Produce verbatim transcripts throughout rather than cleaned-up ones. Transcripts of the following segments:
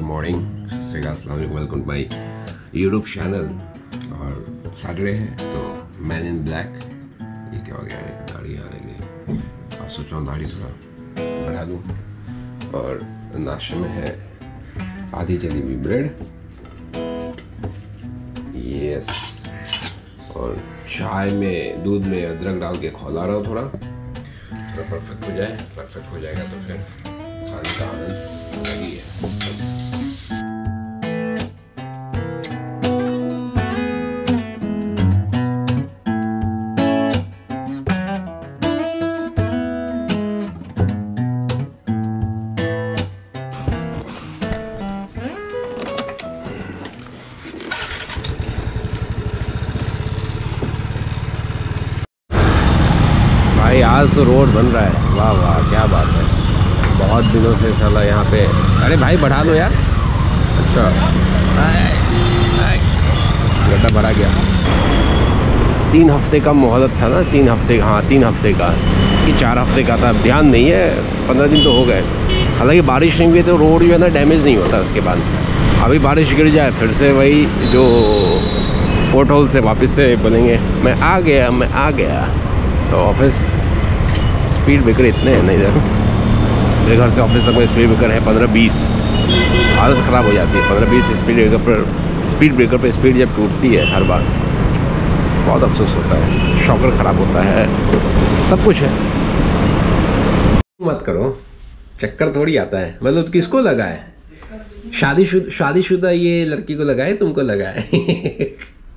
Morning, welcome my YouTube channel. और Saturday है तो मैन इन ब्लैक। ये क्या हो गया है, दाढ़ी आ रही है। और सोच रहा हूँ दाढ़ी थोड़ा बढ़ा दूँ। और नाश्ते में है आधी जली हुई ब्रेड, यस, और चाय में दूध में अदरक डाल के खौला रहा हूँ थोड़ा तो परफेक्ट हो जाए। परफेक्ट हो जाएगा तो फिर खाने का आनंद लगी है। भाई आज तो रोड बन रहा है, वाह वाह क्या बात है। बहुत दिनों से साला यहाँ पे। अरे भाई बढ़ा दो यार। अच्छा गड्ढा भरा गया। तीन हफ्ते का मोहलत था ना, तीन हफ्ते हाँ तीन हफ्ते का कि चार हफ्ते का था, ध्यान नहीं है। पंद्रह दिन तो हो गए। हालांकि बारिश नहीं हुई तो रोड जो है ना डैमेज नहीं होता। उसके बाद अभी बारिश गिर जाए फिर से वही जो पोर्ट होल से वापस से बनेंगे। मैं आ गया मैं आ गया तो ऑफिस स्पीड ब्रेकर इतने हैं ना इधर। मेरे घर से ऑफिस तक में स्पीड ब्रेकर है पंद्रह बीस। हालत ख़राब हो जाती है पंद्रह बीस स्पीड ब्रेकर पर। स्पीड ब्रेकर पर स्पीड जब टूटती है हर बार बहुत अफसोस होता है। शॉकर ख़राब होता है, सब कुछ है। मत करो, चक्कर थोड़ी आता है। मतलब किसको लगा है? शादीशुदा शादीशुदा ये लड़की को लगा है, तुमको लगा है?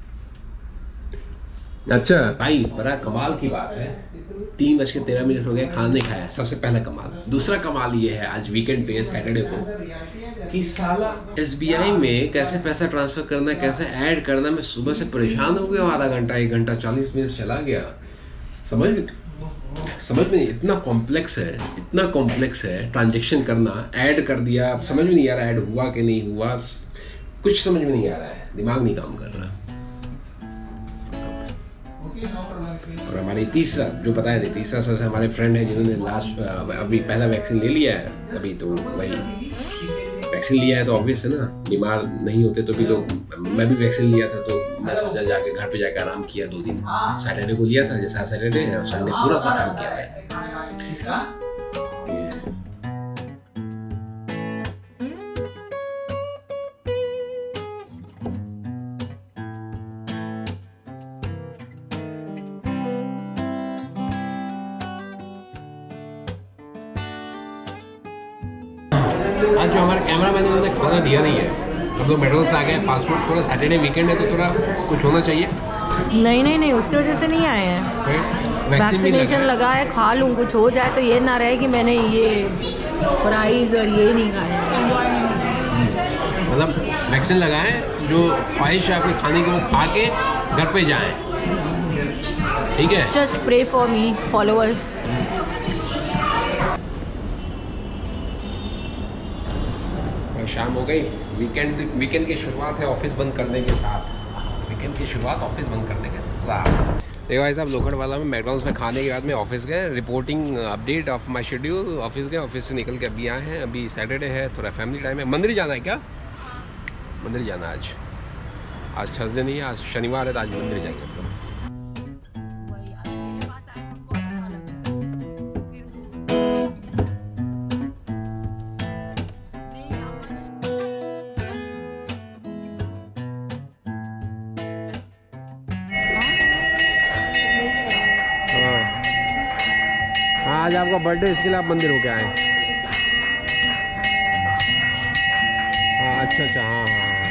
अच्छा भाई बड़ा कमाल की बात है, तीन बज के तेरह मिनट हो गए, खाना नहीं खाया। सबसे पहला कमाल। दूसरा कमाल ये है आज वीकेंड पे सैटरडे को कि साला एसबीआई में कैसे पैसा ट्रांसफर करना, कैसे ऐड करना। मैं सुबह से परेशान हो गया। आधा घंटा एक घंटा चालीस मिनट चला गया। समझ में समझ में नहीं, इतना कॉम्प्लेक्स है, इतना कॉम्प्लेक्स है ट्रांजेक्शन करना। ऐड कर दिया, समझ में नहीं आ रहा ऐड हुआ कि नहीं हुआ, कुछ समझ में नहीं आ रहा है, दिमाग नहीं काम कर रहा। और हमारी तीसरा जो बताया नहीं, तीसरा सबसे हमारे फ्रेंड है जिन्होंने लास्ट अभी पहला वैक्सीन ले लिया है। अभी तो भाई वैक्सीन लिया है तो ऑब्वियस है ना, बीमार नहीं होते तो भी लोग। मैं भी वैक्सीन लिया था तो मैं सोचा जाके घर पे जाके आराम किया दो दिन। सैटरडे को लिया था, जैसा सैटरडे संडे पूरा सा काम किया था। आज जो हमारे कैमरा मैन उन्होंने खाना दिया नहीं है। हम लोग मेडल से आ गए। फास्ट फूड थोड़ा सैटरडे वीकेंड है तो थोड़ा कुछ होना चाहिए। नहीं नहीं नहीं उसकी वजह से नहीं आए हैं। वैक्सीनेशन लगा है, खा लूँ कुछ हो जाए तो ये ना रहे कि मैंने ये फ्राइज और ये नहीं खाया। मतलब वैक्सीन लगाएं, जो ख्वाहिश है अपने खाने की वो खा के घर पे जाएं, ठीक है। Just pray for me followers. शाम हो गई। वीकेंड वीकेंड की शुरुआत है ऑफिस बंद करने के साथ। वीकेंड की शुरुआत ऑफिस बंद करने के साथ। देखो भाई साहब, लोखंड वाला में मैकडॉनल्ड्स में खाने के बाद में ऑफिस गए। Reporting update of my schedule. Office गए, ऑफिस से निकल के अभी आए हैं। अभी सैटरडे है, थोड़ा फैमिली टाइम है। मंदिर जाना है क्या? मंदिर जाना है आज। आज थर्सडे नहीं है, आज शनिवार है तो आज मंदिर जाएंगे। आज आपका बर्थडे, इसके लिए आप मंदिर होके आए। हाँ अच्छा अच्छा हाँ हाँ